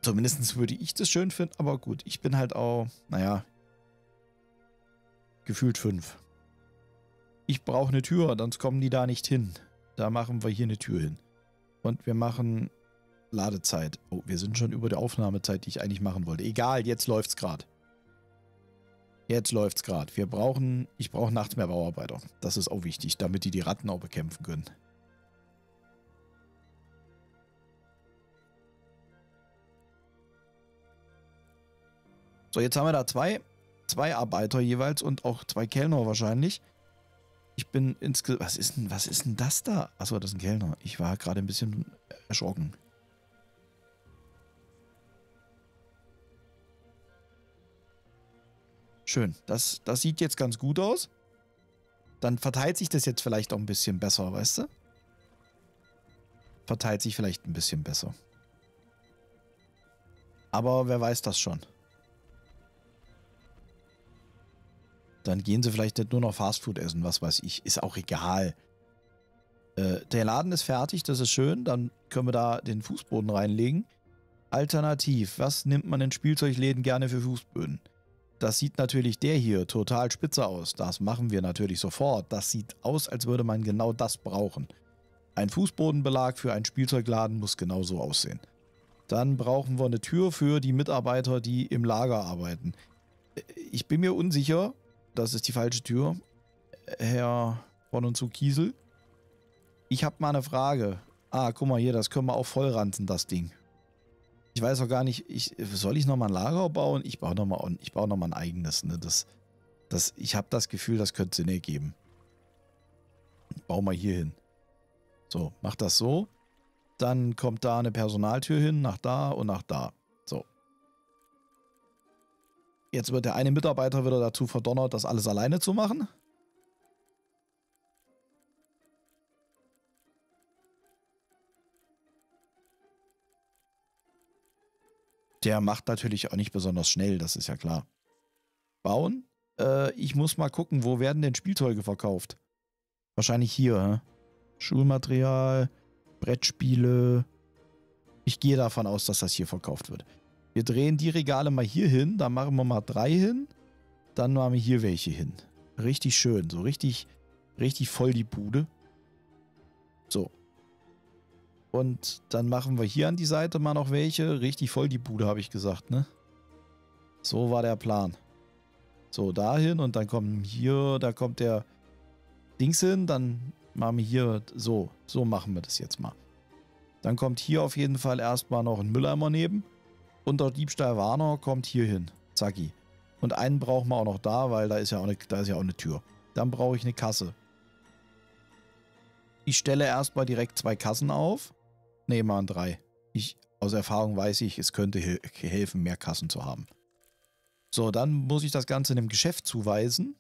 Zumindest würde ich das schön finden, aber gut, ich bin halt auch, naja, gefühlt 5. Ich brauche eine Tür, sonst kommen die da nicht hin. Da machen wir hier eine Tür hin. Und wir machen Ladezeit. Oh, wir sind schon über der Aufnahmezeit, die ich eigentlich machen wollte. Egal, jetzt läuft's gerade. Jetzt läuft's gerade. Ich brauche nachts mehr Bauarbeiter. Das ist auch wichtig, damit die Ratten auch bekämpfen können. So, jetzt haben wir da zwei Arbeiter jeweils und auch 2 Kellner wahrscheinlich. Ich bin insgesamt... Was ist denn das da? Achso, das ist ein Kellner. Ich war gerade ein bisschen erschrocken. Schön. Das sieht jetzt ganz gut aus. Dann verteilt sich das jetzt vielleicht auch ein bisschen besser, weißt du? Verteilt sich vielleicht ein bisschen besser. Aber wer weiß das schon. Dann gehen sie vielleicht nicht nur noch Fastfood essen, was weiß ich. Ist auch egal. Der Laden ist fertig, das ist schön. Dann können wir da den Fußboden reinlegen. Alternativ, was nimmt man in Spielzeugläden gerne für Fußböden? Das sieht natürlich der hier total spitze aus. Das machen wir natürlich sofort. Das sieht aus, als würde man genau das brauchen. Ein Fußbodenbelag für einen Spielzeugladen muss genauso aussehen. Dann brauchen wir eine Tür für die Mitarbeiter, die im Lager arbeiten. Ich bin mir unsicher, das ist die falsche Tür, Herr von und zu Kiesel. Ich habe mal eine Frage. Ah, guck mal hier, das können wir auch vollranzen, das Ding. Ich weiß auch gar nicht, soll ich nochmal ein Lager bauen? Ich baue nochmal ein eigenes. Ne? Ich habe das Gefühl, das könnte Sinn ergeben. Bau mal hier hin. So, mach das so. Dann kommt da eine Personaltür hin, nach da und nach da. So. Jetzt wird der eine Mitarbeiter wieder dazu verdonnert, das alles alleine zu machen. Der macht natürlich auch nicht besonders schnell, das ist ja klar. Bauen? Ich muss mal gucken, wo werden denn Spielzeuge verkauft? Wahrscheinlich hier, hä? Schulmaterial, Brettspiele. Ich gehe davon aus, dass das hier verkauft wird. Wir drehen die Regale mal hier hin, dann machen wir mal 3 hin, dann machen wir hier welche hin. Richtig schön, so richtig voll die Bude. So. Und dann machen wir hier an die Seite mal noch welche. Richtig voll die Bude, habe ich gesagt, ne? So war der Plan. So, dahin und dann kommen hier, da kommt der Dings hin, dann machen wir hier so. So machen wir das jetzt mal. Dann kommt hier auf jeden Fall erstmal noch ein Mülleimer neben. Und der Diebstahlwarner kommt hier hin. Zacki. Und einen brauchen wir auch noch da, weil da ist ja auch eine Tür. Dann brauche ich eine Kasse. Ich stelle erstmal direkt 2 Kassen auf. Ne, mal 3. Aus Erfahrung weiß ich, es könnte helfen, mehr Kassen zu haben. So, dann muss ich das Ganze einem Geschäft zuweisen.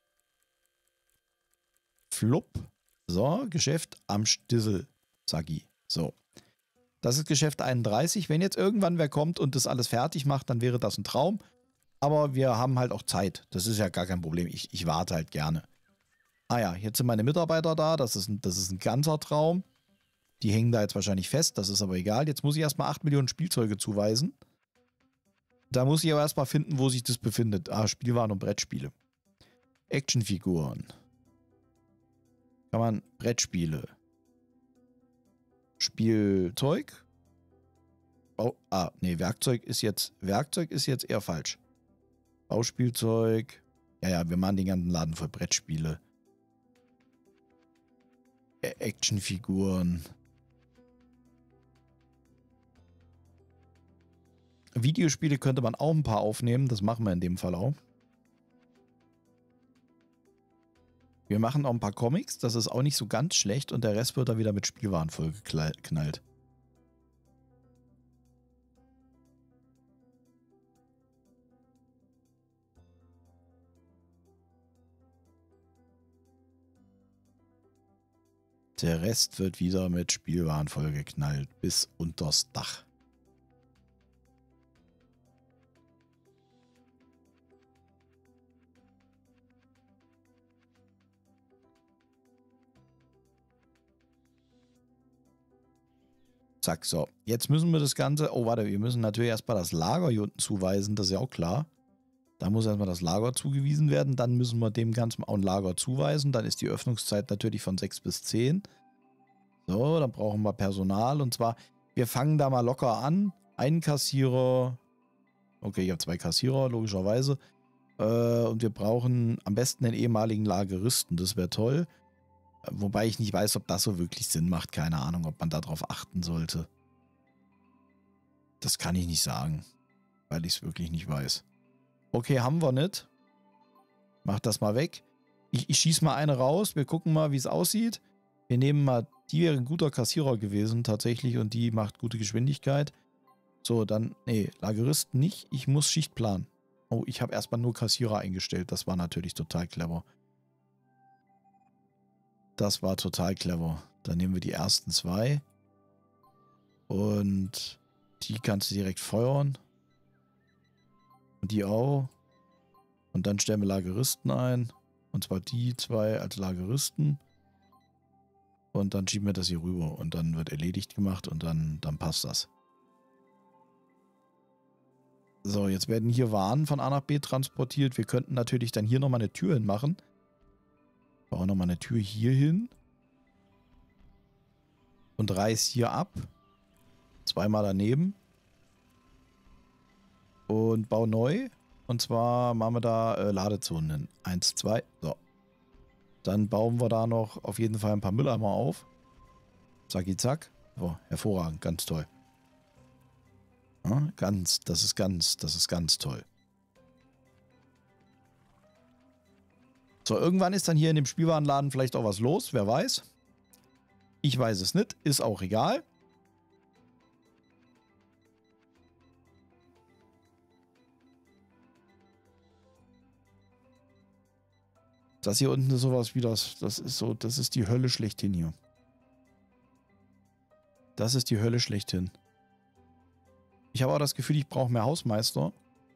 Flupp. So, Geschäft am Stissel. Zacki. So. Das ist Geschäft 31. Wenn jetzt irgendwann wer kommt und das alles fertig macht, dann wäre das ein Traum. Aber wir haben halt auch Zeit. Das ist ja gar kein Problem. Ich warte halt gerne. Ah ja, jetzt sind meine Mitarbeiter da. Das ist ein ganzer Traum. Die hängen da jetzt wahrscheinlich fest. Das ist aber egal. Jetzt muss ich erstmal 8 Millionen Spielzeuge zuweisen. Da muss ich aber erstmal finden, wo sich das befindet. Ah, Spielwaren und Brettspiele. Actionfiguren. Kann man Brettspiele. Spielzeug. Werkzeug ist jetzt eher falsch. Bauspielzeug. Ja, wir machen den ganzen Laden voll Brettspiele. Actionfiguren. Videospiele könnte man auch ein paar aufnehmen. Das machen wir in dem Fall auch. Wir machen auch ein paar Comics. Das ist auch nicht so ganz schlecht. Und der Rest wird dann wieder mit Spielwaren vollgeknallt. Der Rest wird wieder mit Spielwaren vollgeknallt. Bis unters Dach. Zack, so. Jetzt müssen wir das Ganze... Oh, warte, wir müssen natürlich erstmal das Lager hier unten zuweisen. Das ist ja auch klar. Da muss erstmal das Lager zugewiesen werden. Dann müssen wir dem Ganzen auch ein Lager zuweisen. Dann ist die Öffnungszeit natürlich von 6 bis 10. So, dann brauchen wir Personal. Und zwar, wir fangen da mal locker an. Einen Kassierer. Okay, ich habe 2 Kassierer, logischerweise. Und wir brauchen am besten den ehemaligen Lageristen. Das wäre toll. Wobei ich nicht weiß, ob das so wirklich Sinn macht. Keine Ahnung, ob man darauf achten sollte. Das kann ich nicht sagen, weil ich es wirklich nicht weiß. Okay, haben wir nicht. Mach das mal weg. Ich schieße mal eine raus. Wir gucken mal, wie es aussieht. Wir nehmen mal, die wäre ein guter Kassierer gewesen tatsächlich und die macht gute Geschwindigkeit. So, dann, nee, Lageristen nicht. Ich muss Schicht planen. Oh, ich habe erstmal nur Kassierer eingestellt. Das war natürlich total clever. Das war total clever. Dann nehmen wir die ersten 2. Und die kannst du direkt feuern. Und die auch. Und dann stellen wir Lageristen ein. Und zwar die 2 als Lageristen. Und dann schieben wir das hier rüber. Und dann wird erledigt gemacht und dann passt das. So, jetzt werden hier Waren von A nach B transportiert. Wir könnten natürlich dann hier nochmal eine Tür hinmachen. Bauen nochmal eine Tür hier hin. Und reiß hier ab. 2-mal daneben. Und bau neu. Und zwar machen wir da Ladezonen hin. 1, 2. So. Dann bauen wir da noch auf jeden Fall ein paar Mülleimer auf. Zacki zack. So, hervorragend. Ganz toll. Ja, das ist ganz toll. So, irgendwann ist dann hier in dem Spielwarenladen vielleicht auch was los. Wer weiß. Ich weiß es nicht. Ist auch egal. Das hier unten ist sowas wie das ist so, das ist die Hölle schlechthin hier. Das ist die Hölle schlechthin. Ich habe auch das Gefühl, ich brauche mehr Hausmeister.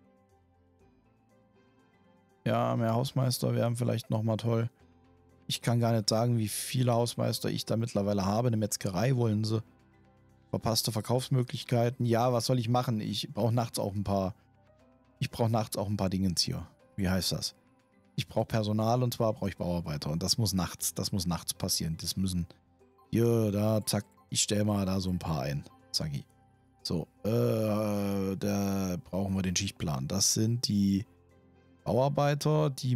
Ja, mehr Hausmeister wären vielleicht nochmal toll. Ich kann gar nicht sagen, wie viele Hausmeister ich da mittlerweile habe. Eine Metzgerei wollen sie. Verpasste Verkaufsmöglichkeiten. Ja, was soll ich machen? Ich brauche nachts auch ein paar... Ich brauche nachts auch ein paar Dingens hier. Wie heißt das? Ich brauche Personal und zwar brauche ich Bauarbeiter. Und das muss nachts passieren. Das müssen... Hier, da, zack. Ich stelle mal da so ein paar ein. Zacki. So, da brauchen wir den Schichtplan. Das sind die Bauarbeiter, die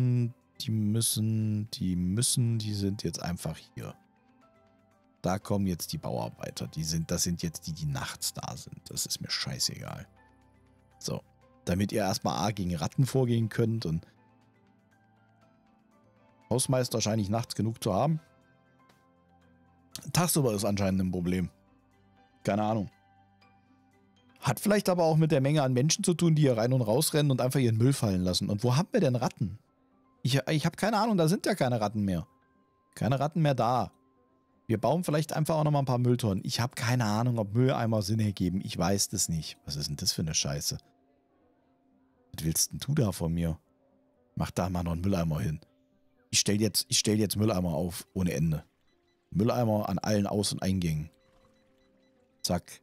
sind jetzt einfach hier. Da kommen jetzt die Bauarbeiter. Das sind jetzt die nachts da sind. Das ist mir scheißegal. So, damit ihr erstmal A gegen Ratten vorgehen könnt und Hausmeister scheine ich nachts genug zu haben. Tagsüber ist anscheinend ein Problem. Keine Ahnung. Hat vielleicht aber auch mit der Menge an Menschen zu tun, die hier rein und raus rennen und einfach ihren Müll fallen lassen. Und wo haben wir denn Ratten? Ich habe keine Ahnung, da sind ja keine Ratten mehr. Keine Ratten mehr da. Wir bauen vielleicht einfach auch nochmal ein paar Mülltonnen. Ich habe keine Ahnung, ob Mülleimer Sinn ergeben. Ich weiß das nicht. Was ist denn das für eine Scheiße? Was willst denn du da von mir? Mach da mal noch einen Mülleimer hin. Ich stell jetzt Mülleimer auf, ohne Ende. Mülleimer an allen Aus- und Eingängen. Zack.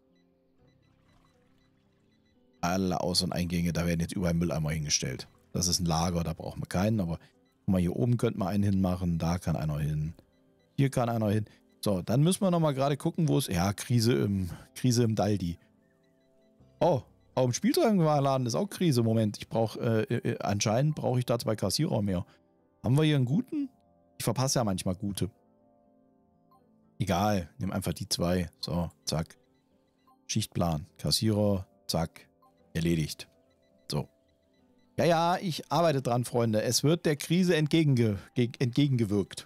Alle Aus- und Eingänge, da werden jetzt überall Mülleimer hingestellt. Das ist ein Lager, da brauchen wir keinen, aber guck mal, hier oben könnte man einen hinmachen, da kann einer hin. Hier kann einer hin. So, dann müssen wir nochmal gerade gucken, wo es... Ja, Krise im Daldi. Oh, auch im Spielzeugwarenladen ist auch Krise. Moment, ich brauche... anscheinend brauche ich da 2 Kassierer mehr. Haben wir hier einen guten? Ich verpasse ja manchmal gute. Egal, nimm einfach die 2. So, zack. Schichtplan, Kassierer, zack. Erledigt. So. Ja, ich arbeite dran, Freunde. Es wird der Krise entgegengewirkt.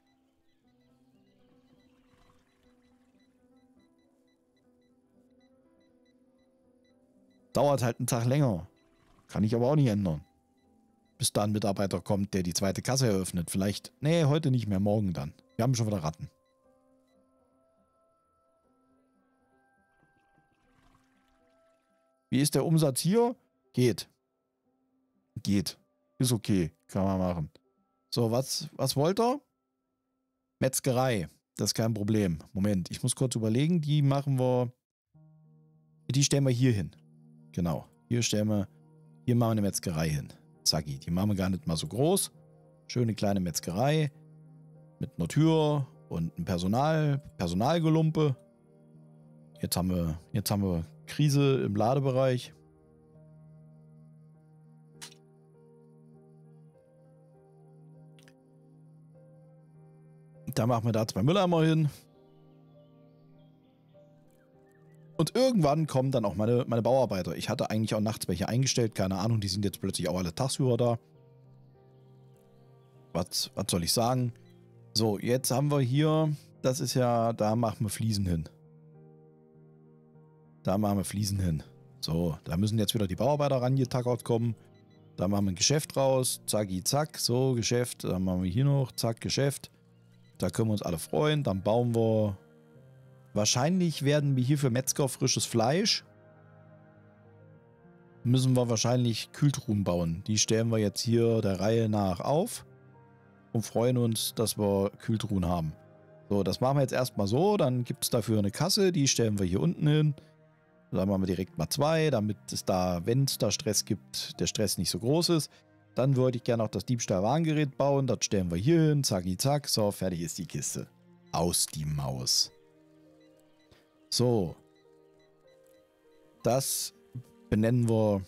Dauert halt einen Tag länger. Kann ich aber auch nicht ändern. Bis da ein Mitarbeiter kommt, der die 2. Kasse eröffnet. Vielleicht, nee, heute nicht mehr, morgen dann. Wir haben schon wieder Ratten. Wie ist der Umsatz hier? Geht. Geht. Ist okay. Kann man machen. So, was wollt ihr? Metzgerei. Das ist kein Problem. Moment, ich muss kurz überlegen. Die stellen wir hier hin. Genau. Hier machen wir eine Metzgerei hin. Zacki. Die machen wir gar nicht mal so groß. Schöne kleine Metzgerei. Mit einer Tür und einem Personalgelumpe. Jetzt haben wir Krise im Ladebereich. Da machen wir da 2 Mülleimer hin. Und irgendwann kommen dann auch meine Bauarbeiter. Ich hatte eigentlich auch nachts welche eingestellt, keine Ahnung, die sind jetzt plötzlich auch alle tagsüber da. Was soll ich sagen? So, jetzt haben wir hier, das ist ja, da machen wir Fliesen hin. So, da müssen jetzt wieder die Bauarbeiter rangetackert kommen. Da machen wir ein Geschäft raus, zacki, zack, so, Geschäft. Dann machen wir hier noch, zack, Geschäft. Da können wir uns alle freuen. Dann bauen wir, wahrscheinlich werden wir hier für Metzger frisches Fleisch. Müssen wir wahrscheinlich Kühltruhen bauen. Die stellen wir jetzt hier der Reihe nach auf. Und freuen uns, dass wir Kühltruhen haben. So, das machen wir jetzt erstmal so. Dann gibt es dafür eine Kasse, die stellen wir hier unten hin. Dann machen wir direkt mal 2, damit es da, wenn es da Stress gibt, der Stress nicht so groß ist. Dann würde ich gerne auch das Diebstahl-Warngerät bauen. Das stellen wir hier hin. Zacki, zack. So, fertig ist die Kiste. Aus die Maus. So. Das benennen wir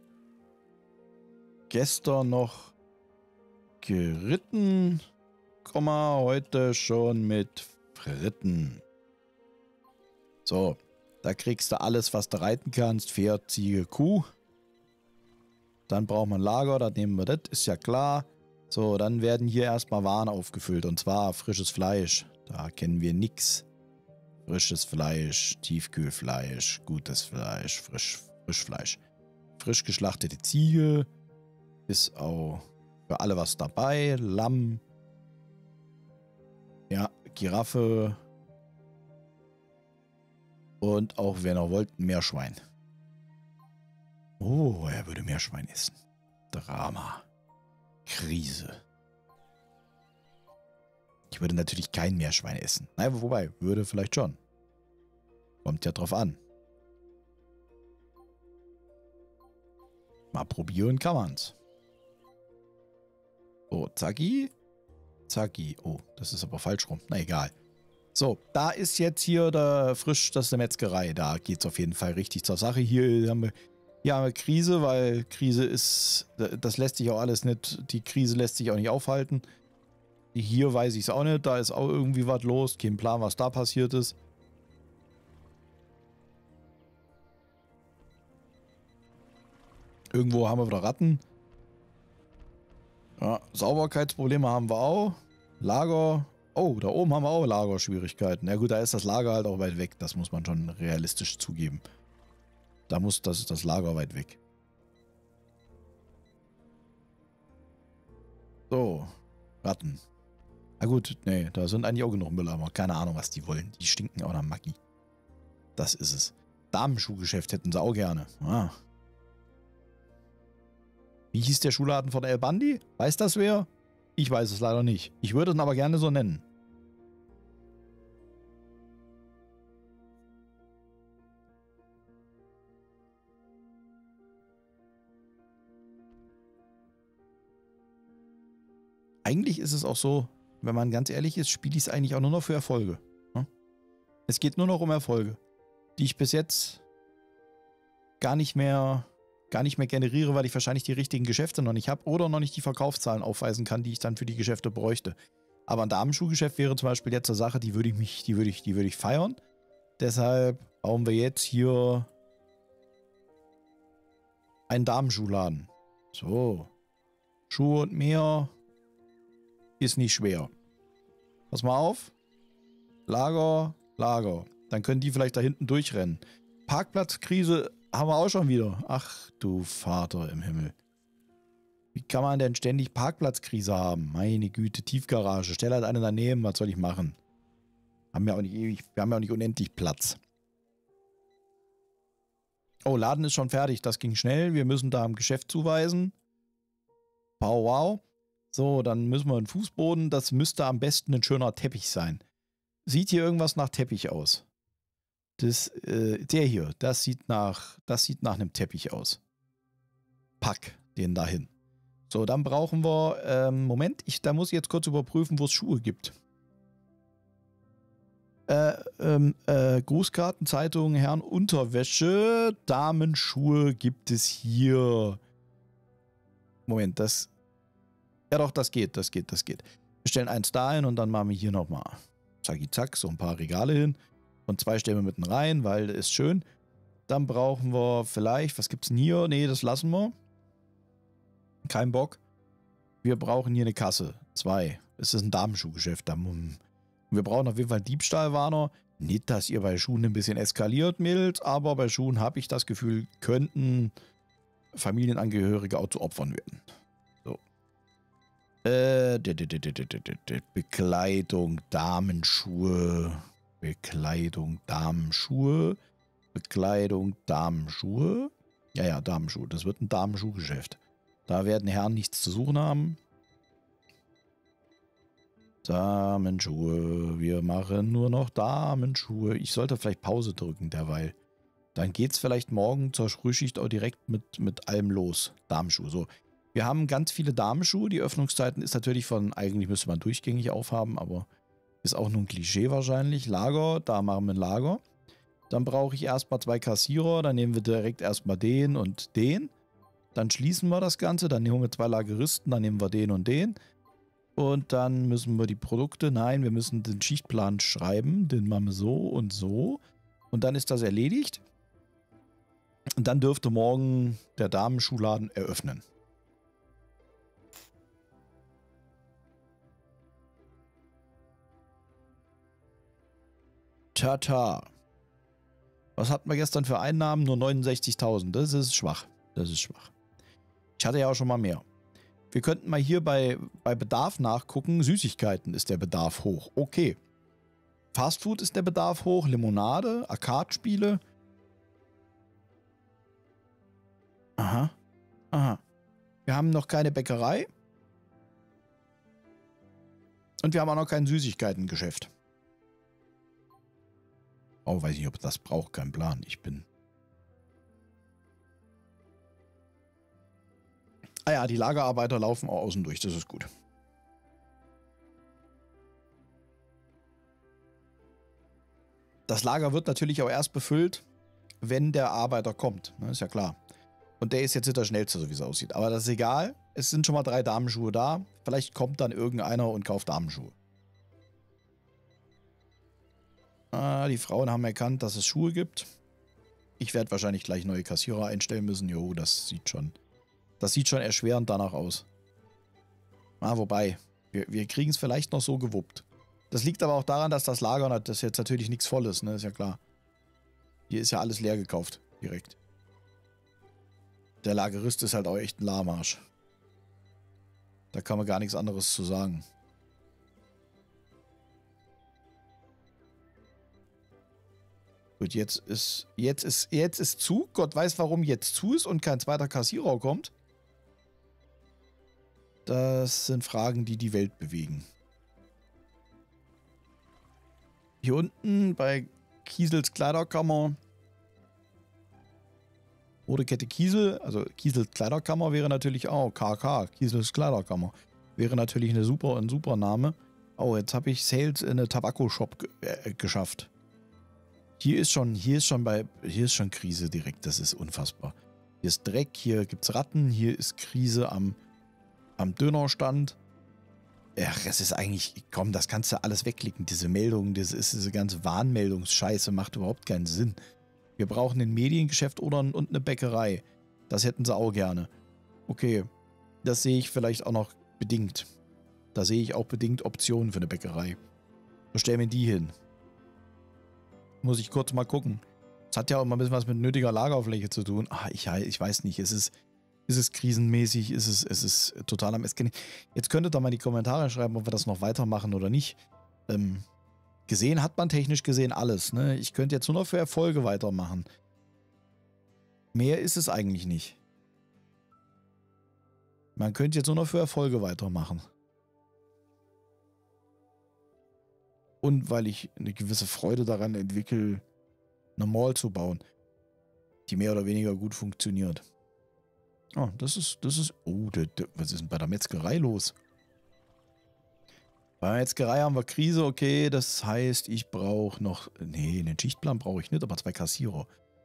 gestern noch geritten, heute schon mit Fritten. So, da kriegst du alles, was du reiten kannst. Pferd, Ziege, Kuh. Dann braucht man Lager, da nehmen wir das, ist ja klar. So, dann werden hier erstmal Waren aufgefüllt. Und zwar frisches Fleisch. Da kennen wir nichts. Frisches Fleisch, Tiefkühlfleisch, gutes Fleisch, Frischfleisch. Frisch geschlachtete Ziege. Ist auch für alle was dabei. Lamm. Ja, Giraffe. Und auch, wenn ihr wollt, Meerschwein. Oh, er würde Meerschwein essen. Drama. Krise. Ich würde natürlich kein Meerschwein essen. Nein, wobei, würde vielleicht schon. Kommt ja drauf an. Mal probieren kann man's. So, zacki. Zacki. Oh, das ist aber falsch rum. Na egal. So, da ist jetzt hier das ist eine Metzgerei. Da geht's auf jeden Fall richtig zur Sache. Hier haben wir Krise, weil Krise ist, das lässt sich auch alles nicht, die Krise lässt sich auch nicht aufhalten. Hier weiß ich es auch nicht, da ist auch irgendwie was los. Kein Plan, was da passiert ist. Irgendwo haben wir wieder Ratten. Ja, Sauberkeitsprobleme haben wir auch. Lager. Oh, da oben haben wir auch Lagerschwierigkeiten. Na gut, da ist das Lager halt auch weit weg. Das muss man schon realistisch zugeben. Das ist das Lager weit weg. So. Ratten. Na gut, nee, da sind eigentlich auch genug Mülleimer. Keine Ahnung, was die wollen. Die stinken auch nach Maggi. Das ist es. Damenschuhgeschäft hätten sie auch gerne. Ah. Wie hieß der Schuhladen von El Bandi? Weiß das wer? Ich weiß es leider nicht. Ich würde ihn aber gerne so nennen. Eigentlich ist es auch so, wenn man ganz ehrlich ist, spiele ich es eigentlich auch nur noch für Erfolge. Es geht nur noch um Erfolge, die ich bis jetzt gar nicht mehr generiere, weil ich wahrscheinlich die richtigen Geschäfte noch nicht habe oder noch nicht die Verkaufszahlen aufweisen kann, die ich dann für die Geschäfte bräuchte. Aber ein Damenschuhgeschäft wäre zum Beispiel jetzt eine Sache, die würde ich feiern. Deshalb bauen wir jetzt hier einen Damenschuhladen. So. Schuhe und mehr ist nicht schwer. Pass mal auf. Lager. Dann können die vielleicht da hinten durchrennen. Parkplatzkrise haben wir auch schon wieder. Ach du Vater im Himmel. Wie kann man denn ständig Parkplatzkrise haben? Meine Güte, Tiefgarage. Stell halt eine daneben, was soll ich machen? Wir haben ja auch nicht unendlich Platz. Oh, Laden ist schon fertig. Das ging schnell. Wir müssen da am Geschäft zuweisen. Wow. So, dann müssen wir einen Fußboden. Das müsste am besten ein schöner Teppich sein. Sieht hier irgendwas nach Teppich aus? Der hier, das sieht nach einem Teppich aus. Pack den dahin. So, dann brauchen wir, Moment, da muss ich jetzt kurz überprüfen, wo es Schuhe gibt. Grußkarten, Zeitungen, Herrenunterwäsche, Damenschuhe gibt es hier. Moment, ja doch, das geht. Wir stellen eins da hin und dann machen wir hier nochmal. Zacki zack, so ein paar Regale hin. Und 2 stellen wir mitten rein, weil das ist schön. Dann brauchen wir vielleicht, was gibt's denn hier? Nee, das lassen wir. Kein Bock. Wir brauchen hier eine Kasse. 2. Es ist ein Damenschuhgeschäft. Wir brauchen auf jeden Fall Diebstahlwarner. Nicht, dass ihr bei Schuhen ein bisschen eskaliert, Mädels, aber bei Schuhen habe ich das Gefühl, könnten Familienangehörige auch zu Opfern werden. So. Bekleidung, Damenschuhe. Ja, Damenschuhe. Das wird ein Damenschuhgeschäft. Da werden Herren nichts zu suchen haben. Damenschuhe. Wir machen nur noch Damenschuhe. Ich sollte vielleicht Pause drücken derweil. Dann geht's vielleicht morgen zur Frühschicht auch direkt mit allem los. Damenschuhe. So. Wir haben ganz viele Damenschuhe. Die Öffnungszeiten ist natürlich eigentlich müsste man durchgängig aufhaben, aber ist auch nur ein Klischee wahrscheinlich. Lager, da machen wir ein Lager. Dann brauche ich erstmal 2 Kassierer. Dann nehmen wir direkt erstmal den und den. Dann schließen wir das Ganze. Dann nehmen wir 2 Lageristen. Dann nehmen wir den und den. Und dann müssen wir die Produkte, nein, wir müssen den Schichtplan schreiben. Den machen wir so und so. Und dann ist das erledigt. Und dann dürfte morgen der Damenschuhladen eröffnen. Tata. Was hatten wir gestern für Einnahmen? Nur 69.000. Das ist schwach. Ich hatte ja auch schon mal mehr. Wir könnten mal hier bei Bedarf nachgucken. Süßigkeiten ist der Bedarf hoch. Okay. Fastfood ist der Bedarf hoch. Limonade, Arcade-Spiele. Aha. Wir haben noch keine Bäckerei. Und wir haben auch noch kein Süßigkeitengeschäft. Oh, weiß nicht, ob das braucht. Kein Plan. Ah ja, die Lagerarbeiter laufen auch außen durch. Das ist gut. Das Lager wird natürlich auch erst befüllt, wenn der Arbeiter kommt. Ne, ist ja klar. Und der ist jetzt nicht der Schnellste, so wie es aussieht. Aber das ist egal. Es sind schon mal 3 Damenschuhe da. Vielleicht kommt dann irgendeiner und kauft Damenschuhe. Die Frauen haben erkannt, dass es Schuhe gibt. Ich werde wahrscheinlich gleich neue Kassierer einstellen müssen. Jo, das sieht schon erschwerend danach aus. Wobei, wir kriegen es vielleicht noch so gewuppt. Das liegt aber auch daran, dass das Lager, das jetzt natürlich nichts voll ist, ne? Ist ja klar. Hier ist ja alles leer gekauft, direkt. Der Lagerist ist halt auch echt ein Lahmarsch. Da kann man gar nichts anderes zu sagen. Gut, jetzt ist zu. Gott weiß, warum jetzt zu ist und kein zweiter Kassierer kommt. Das sind Fragen, die die Welt bewegen. Hier unten bei Kiesels Kleiderkammer. Modekette Kiesel. Also Kiesels Kleiderkammer wäre natürlich auch. KK, Kiesels Kleiderkammer. Wäre natürlich ein super Name. Oh, jetzt habe ich Sales in eine Tabakko-Shop geschafft. Hier ist schon Krise direkt. Das ist unfassbar. Hier ist Dreck, hier gibt's Ratten, hier ist Krise am Dönerstand. Ach, es ist eigentlich, komm, das kannst du alles wegklicken. Diese Meldungen, diese ganze Warnmeldungsscheiße macht überhaupt keinen Sinn. Wir brauchen ein Mediengeschäft und eine Bäckerei. Das hätten sie auch gerne. Okay, das sehe ich vielleicht auch noch bedingt. Da sehe ich auch bedingt Optionen für eine Bäckerei. Wo stellen wir die hin? Muss ich kurz mal gucken. Das hat ja auch immer ein bisschen was mit nötiger Lagerfläche zu tun. Ich weiß nicht, ist es krisenmäßig, ist es total am Eskalieren. Jetzt könntet ihr mal in die Kommentare schreiben, ob wir das noch weitermachen oder nicht. Gesehen hat man technisch gesehen alles. Ne? Ich könnte jetzt nur noch für Erfolge weitermachen. Mehr ist es eigentlich nicht. Man könnte jetzt nur noch für Erfolge weitermachen. und weil ich eine gewisse Freude daran entwickle, eine Mall zu bauen, die mehr oder weniger gut funktioniert. Oh, was ist denn bei der Metzgerei los? Bei der Metzgerei haben wir Krise, okay, das heißt, ich brauche noch, nee, einen Schichtplan brauche ich nicht, aber 2 Kassierer.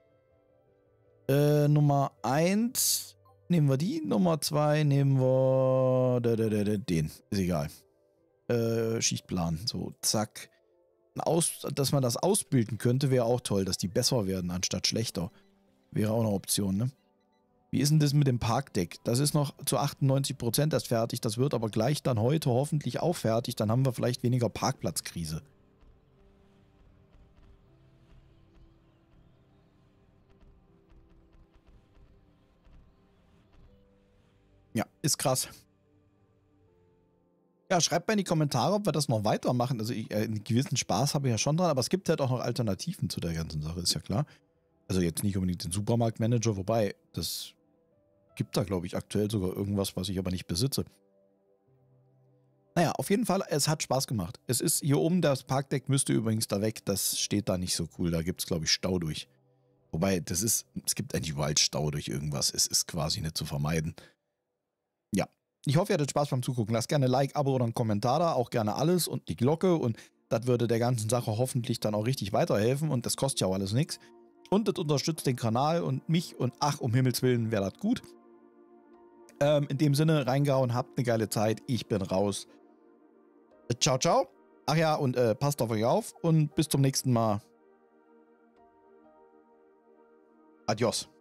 Nummer 1 nehmen wir die, Nummer 2 nehmen wir den, ist egal. Schichtplan, so, zack. Dass man das ausbilden könnte, wäre auch toll, dass die besser werden anstatt schlechter. Wäre auch eine Option, ne? Wie ist denn das mit dem Parkdeck? Das ist noch zu 98% erst fertig, das wird aber gleich dann heute hoffentlich auch fertig, dann haben wir vielleicht weniger Parkplatzkrise. Ja, ist krass. Ja, schreibt mal in die Kommentare, ob wir das noch weitermachen. Also einen gewissen Spaß habe ich ja schon dran, aber es gibt halt auch noch Alternativen zu der ganzen Sache, ist ja klar. Also jetzt nicht unbedingt den Supermarktmanager, wobei, das gibt da, glaube ich, aktuell sogar irgendwas, was ich aber nicht besitze. Naja, auf jeden Fall, es hat Spaß gemacht. Es ist hier oben, das Parkdeck müsste übrigens da weg, das steht da nicht so cool. Da gibt es, glaube ich, Stau durch. Wobei, es gibt eigentlich überall Stau durch irgendwas. Es ist quasi nicht zu vermeiden. Ja, ich hoffe, ihr hattet Spaß beim Zugucken. Lasst gerne ein Like, Abo oder einen Kommentar da, auch gerne alles und die Glocke und das würde der ganzen Sache hoffentlich dann auch richtig weiterhelfen und das kostet ja auch alles nichts. Und das unterstützt den Kanal und mich und ach, um Himmels Willen, wäre das gut. In dem Sinne, reingehauen, habt eine geile Zeit. Ich bin raus. Ciao, ciao. Ach ja, und passt auf euch auf und bis zum nächsten Mal. Adios.